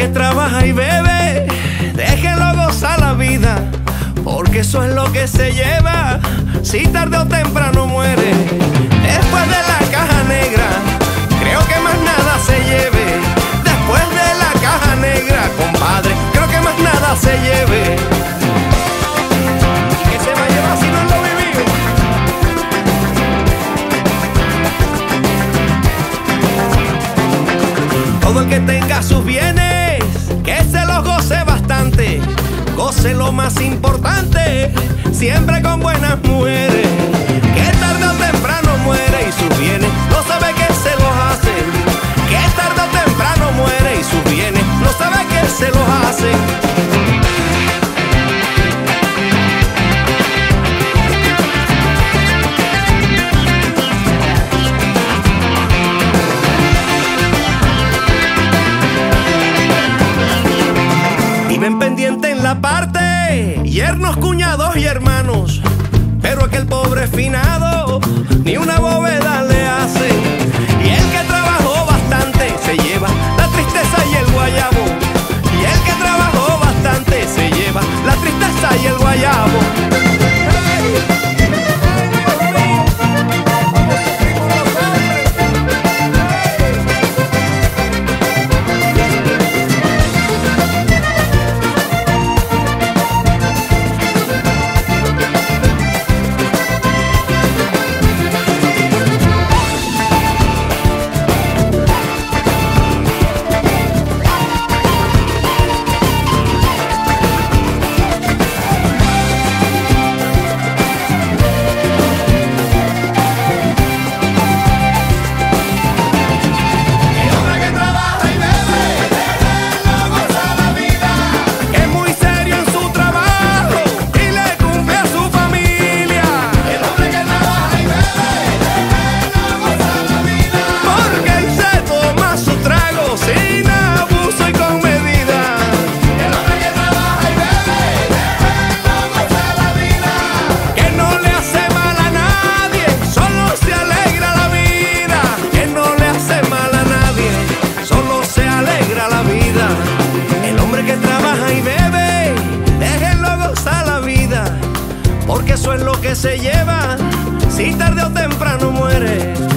que trabaja y bebe, déjelo gozar la vida, porque eso es lo que se lleva, si tarde o temprano muere. Después de la caja negra, creo que más nada se lleve. Después de la caja negra, compadre, creo que más nada se lleve. ¿Y qué se va a llevar si no lo vivió? Todo el que tenga sus bienes, que se los goce bastante, goce lo más importante, siempre con buenas mujeres, que tarde o temprano muere y sus bienes no sabe que se los hacen, que tarde o temprano muere y sus bienes no sabe que se los hacen. Viven pendiente en la parte, yernos, cuñados y hermanos, pero aquel pobre finado ni una bóveda le hace. Y el que trabajó bastante se lleva la tristeza y el guayabo. Y el que trabajó bastante se lleva la tristeza y el guayabo. Porque eso es lo que se lleva, si tarde o temprano muere.